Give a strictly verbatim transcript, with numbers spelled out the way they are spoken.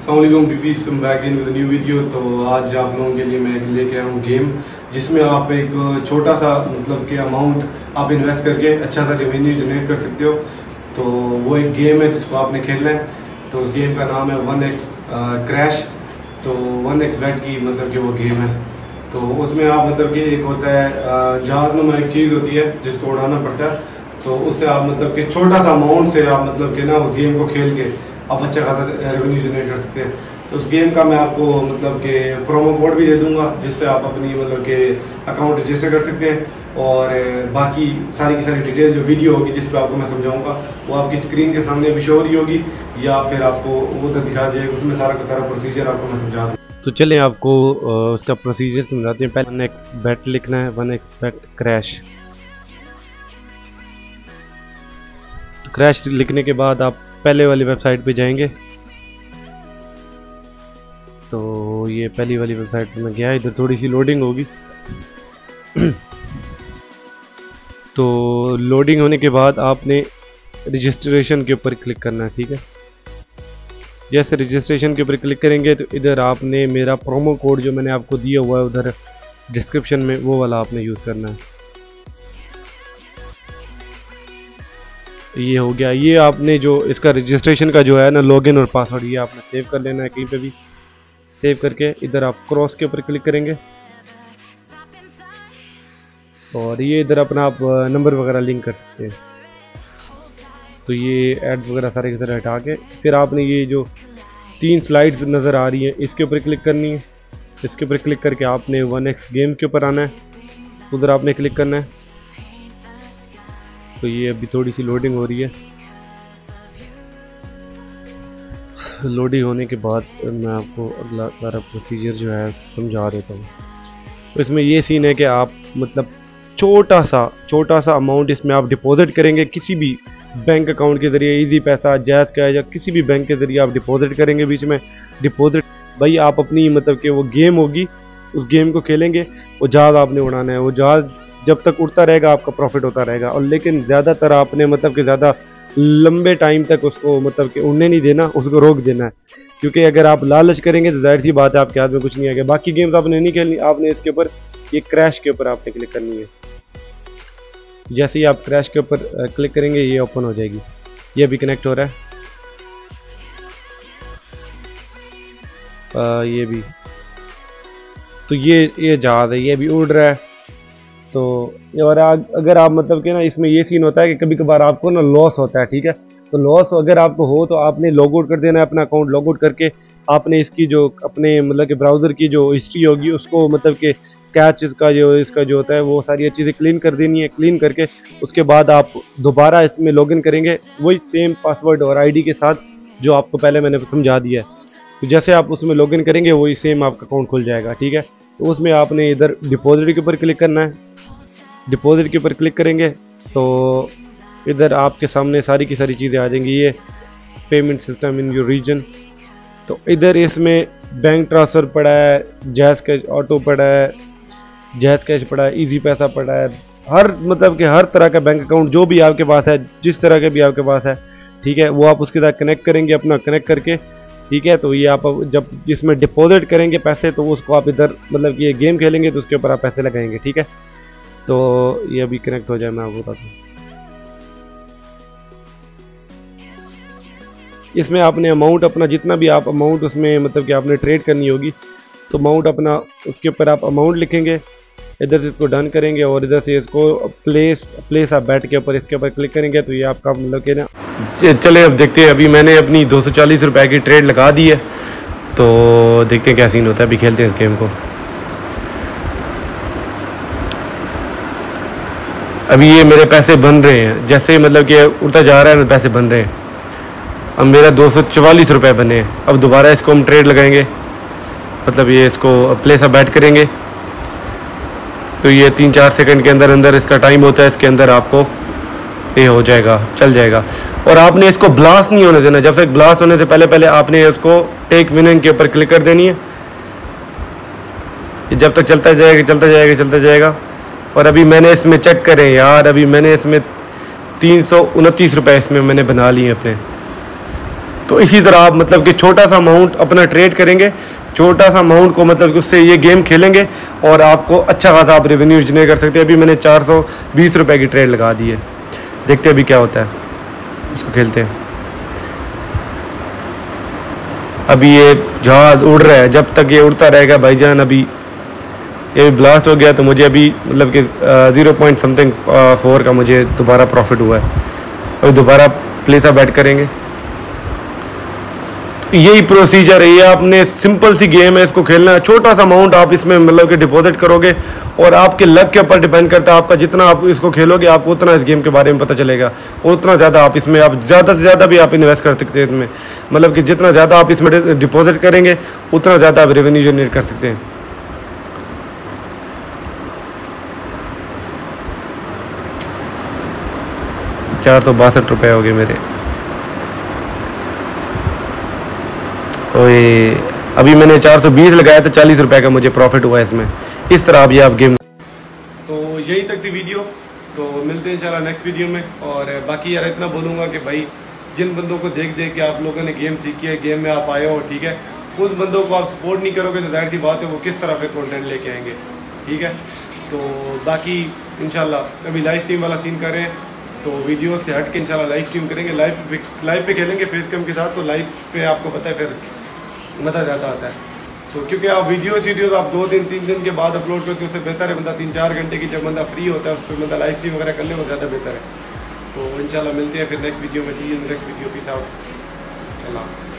अस्सलाम वालेकुम peeps, back in with new video. तो आज आप लोगों के लिए मैं लेके आया हूँ गेम, जिसमें आप एक छोटा सा मतलब कि अमाउंट आप इन्वेस्ट करके अच्छा सा रेवेन्यू जनरेट कर सकते हो। तो वो एक गेम है जिसको आपने खेलना है। तो उस गेम का नाम है वन एक्स क्रैश। तो वन एक्स बेट की मतलब कि वो गेम है। तो उसमें आप मतलब कि एक होता है जहाज नुमा एक चीज़ होती है जिसको उड़ाना पड़ता है। तो उससे आप मतलब कि छोटा सा अमाउंट से आप मतलब कि ना उस गेम को खेल के आप अच्छा खासा रेवेन्यू जनरेट कर सकते हैं। तो उस गेम का मैं आपको मतलब कि प्रोमो कोड भी दे दूंगा, जिससे आप अपनी मतलब कि अकाउंट रजिस्टर कर सकते हैं। और बाकी सारी की सारी डिटेल जो वीडियो होगी जिस पर आपको मैं समझाऊंगा वो आपकी स्क्रीन के सामने भी शो हो रही होगी, या फिर आपको वो तो दिखा जाएगा। उसमें सारा का सारा प्रोसीजर आपको मैं समझा दूँ। तो चलें आपको उसका प्रोसीजर समझाते हैं। पहले वन एक्स बेट लिखना है, वन एक्स बेट क्रैश। तो क्रैश लिखने के बाद आप पहले वाली वेबसाइट पे जाएंगे। तो ये पहली वाली वेबसाइट पे मैं गया, इधर थोड़ी सी लोडिंग होगी। तो लोडिंग होने के बाद आपने रजिस्ट्रेशन के ऊपर क्लिक करना है, ठीक है। जैसे रजिस्ट्रेशन के ऊपर क्लिक करेंगे तो इधर आपने मेरा प्रोमो कोड जो मैंने आपको दिया हुआ है उधर डिस्क्रिप्शन में, वो वाला आपने यूज़ करना है। ये हो गया। ये आपने जो इसका रजिस्ट्रेशन का जो है ना लॉगिन और पासवर्ड, ये आपने सेव कर लेना है कहीं पे भी। सेव करके इधर आप क्रॉस के ऊपर क्लिक करेंगे और ये इधर अपना आप नंबर वगैरह लिंक कर सकते हैं। तो ये एड्स वगैरह सारे की तरह हटा के फिर आपने ये जो तीन स्लाइड्स नज़र आ रही हैं इसके ऊपर क्लिक करनी है। इसके ऊपर क्लिक करके आपने वन एक्स गेम के ऊपर आना है, उधर आपने क्लिक करना है। तो ये अभी थोड़ी सी लोडिंग हो रही है। लोडिंग होने के बाद मैं आपको अगला सारा प्रोसीजर जो है समझा देता हूँ। तो इसमें ये सीन है कि आप मतलब छोटा सा छोटा सा अमाउंट इसमें आप डिपॉजिट करेंगे किसी भी बैंक अकाउंट के ज़रिए, इजी पैसा, जैज़ कैश या किसी भी बैंक के ज़रिए आप डिपॉजिट करेंगे। बीच में डिपॉजिट भाई आप अपनी मतलब कि वो गेम होगी, उस गेम को खेलेंगे। वो जहाज़ आपने उड़ाना है, वो जहाज़ जब तक उड़ता रहेगा आपका प्रॉफिट होता रहेगा। और लेकिन ज़्यादातर आपने मतलब कि ज़्यादा लंबे टाइम तक उसको मतलब कि उड़ने नहीं देना, उसको रोक देना है। क्योंकि अगर आप लालच करेंगे तो जाहिर सी बात है आपके हाथ में कुछ नहीं आएगा। बाकी गेम्स आपने नहीं खेलनी, आपने इसके ऊपर ये क्रैश के ऊपर आपने क्लिक करनी है। जैसे ही आप क्रैश के ऊपर क्लिक करेंगे ये ओपन हो जाएगी। ये भी कनेक्ट हो रहा है। आ, ये भी तो ये ये जहाज है, ये भी उड़ रहा है। तो और अगर आप मतलब कि ना इसमें ये सीन होता है कि कभी कभार आपको ना लॉस होता है, ठीक है। तो लॉस अगर आपको हो तो आपने लॉग आउट कर देना है अपना अकाउंट। लॉग आउट करके आपने इसकी जो अपने मतलब कि ब्राउज़र की जो हिस्ट्री होगी उसको मतलब कि कैच इसका जो इसका जो होता है वो सारी चीज़ें क्लीन कर देनी है। क्लीन करके उसके बाद आप दोबारा इसमें लॉगिन करेंगे वही सेम पासवर्ड और आईडी के साथ जो आपको पहले मैंने समझा दिया है। तो जैसे आप उसमें लॉगिन करेंगे वही सेम आपका अकाउंट खुल जाएगा, ठीक है। तो उसमें आपने इधर डिपॉजिट के ऊपर क्लिक करना है। डिपॉजिट के ऊपर क्लिक करेंगे तो इधर आपके सामने सारी की सारी चीज़ें आ जाएंगी। ये payment system in your region. तो इधर इसमें बैंक ट्रांसफ़र पड़ा है, जैज़ कैश ऑटो पड़ा है, जैज़ कैश पड़ा है, इजी पैसा पड़ा है। हर मतलब कि हर तरह का बैंक अकाउंट जो भी आपके पास है, जिस तरह के भी आपके पास है, ठीक है, वो आप उसके साथ कनेक्ट करेंगे अपना कनेक्ट करके, ठीक है। तो ये आप जब जिसमें डिपॉजिट करेंगे पैसे तो उसको आप इधर मतलब कि ये गेम खेलेंगे तो उसके ऊपर आप पैसे लगाएंगे, ठीक है। तो ये अभी कनेक्ट हो जाए मैं आपको बताता हूँ। इसमें आपने अमाउंट अपना जितना भी आप अमाउंट उसमें मतलब कि आपने ट्रेड करनी होगी तो अमाउंट अपना उसके ऊपर आप अमाउंट लिखेंगे। इधर से इसको डन करेंगे और इधर से इसको प्लेस प्लेस आप बैठ के ऊपर इसके ऊपर क्लिक करेंगे तो ये आपका मतलब कि ना चले। अब देखते हैं, अभी मैंने अपनी दो सौ चालीस रुपये की ट्रेड लगा दी है। तो देखते हैं क्या सीन होता है। अभी खेलते हैं इस गेम को। अभी ये मेरे पैसे बन रहे हैं, जैसे मतलब कि उड़ता जा रहा है पैसे बन रहे हैं। अब मेरा दो सौ चवालीस रुपये बने हैं। अब दोबारा इसको हम ट्रेड लगाएंगे, मतलब ये इसको प्लेस अप बैट करेंगे। तो ये तीन चार सेकंड के अंदर अंदर इसका टाइम होता है, इसके अंदर आपको ये हो जाएगा, चल जाएगा। और आपने इसको ब्लास्ट नहीं होने देना। जब तक ब्लास्ट होने से पहले पहले आपने इसको टेक विनिंग के ऊपर क्लिक कर देनी है। ये जब तक चलता जाएगा चलता जाएगा चलता जाएगा। और अभी मैंने इसमें चेक करें यार, अभी मैंने इसमें तीन सौ उनतीस रुपये इसमें मैंने बना लिए अपने। तो इसी तरह आप मतलब कि छोटा सा अमाउंट अपना ट्रेड करेंगे, छोटा सा अमाउंट को मतलब कि उससे ये गेम खेलेंगे और आपको अच्छा खासा आप रेवेन्यू जनरेट कर सकते हैं। अभी मैंने चार सौ बीस रुपये की ट्रेड लगा दी है, देखते हैं अभी क्या होता है, उसको खेलते हैं। अभी ये जहाज उड़ रहा है, जब तक ये उड़ता रहेगा भाईजान। अभी ये ब्लास्ट हो गया तो मुझे अभी मतलब कि ज़ीरो पॉइंट समथिंग फोर का मुझे दोबारा प्रॉफिट हुआ है। अभी दोबारा प्लेसा बैट करेंगे। यही प्रोसीजर है, ये आपने सिंपल सी गेम है, इसको खेलना है। छोटा सा अमाउंट आप इसमें मतलब कि डिपॉजिट करोगे और आपके लक के ऊपर डिपेंड करता है। आपका जितना आप इसको खेलोगे आपको उतना इस गेम के बारे में पता चलेगा और उतना ज़्यादा आप इसमें आप ज़्यादा से ज़्यादा भी आप इन्वेस्ट कर सकते हैं इसमें। मतलब कि जितना ज़्यादा आप इसमें डिपॉजिट करेंगे उतना ज़्यादा आप रेवेन्यू जनरेट कर सकते हैं। चार सौ बासठ रुपये हो गए मेरे। ओए अभी मैंने चार सौ बीस लगाया तो चालीस रुपए का मुझे प्रॉफिट हुआ इसमें। इस तरह आप ये आप गेम। तो यही तक थी वीडियो, तो मिलते हैं इंशाल्लाह नेक्स्ट वीडियो में। और बाकी यार इतना बोलूँगा कि भाई जिन बंदों को देख देख के आप लोगों ने गेम सीखी है, गेम में आप आए हो, ठीक है, उस बंदों को आप सपोर्ट नहीं करोगे तो जाहिर सी बात है वो किस तरह फिर कंटेंट लेके आएंगे, ठीक है। तो बाकी इंशाल्लाह अभी लाइव स्ट्रीम वाला सीन कर रहे हैं, तो वीडियो से हट के इंशाल्लाह लाइव स्ट्रीम करेंगे, लाइव पे लाइव पे खेलेंगे फेस कैम के साथ। तो लाइव पे आपको पता है फिर मज़ा ज़्यादा आता है। तो क्योंकि आप वीडियोस वीडियोस आप दो दिन तीन दिन के बाद अपलोड करते हो, उससे बेहतर है बंदा तीन चार घंटे की जब बंदा फ्री होता है उस पर बंदा लाइव स्ट्रीम वगैरह कर ले, वो ज़्यादा बेहतर है। तो इंशाल्लाह मिलते हैं फिर नेक्स्ट वीडियो में। See you in next video, peace out, Allah.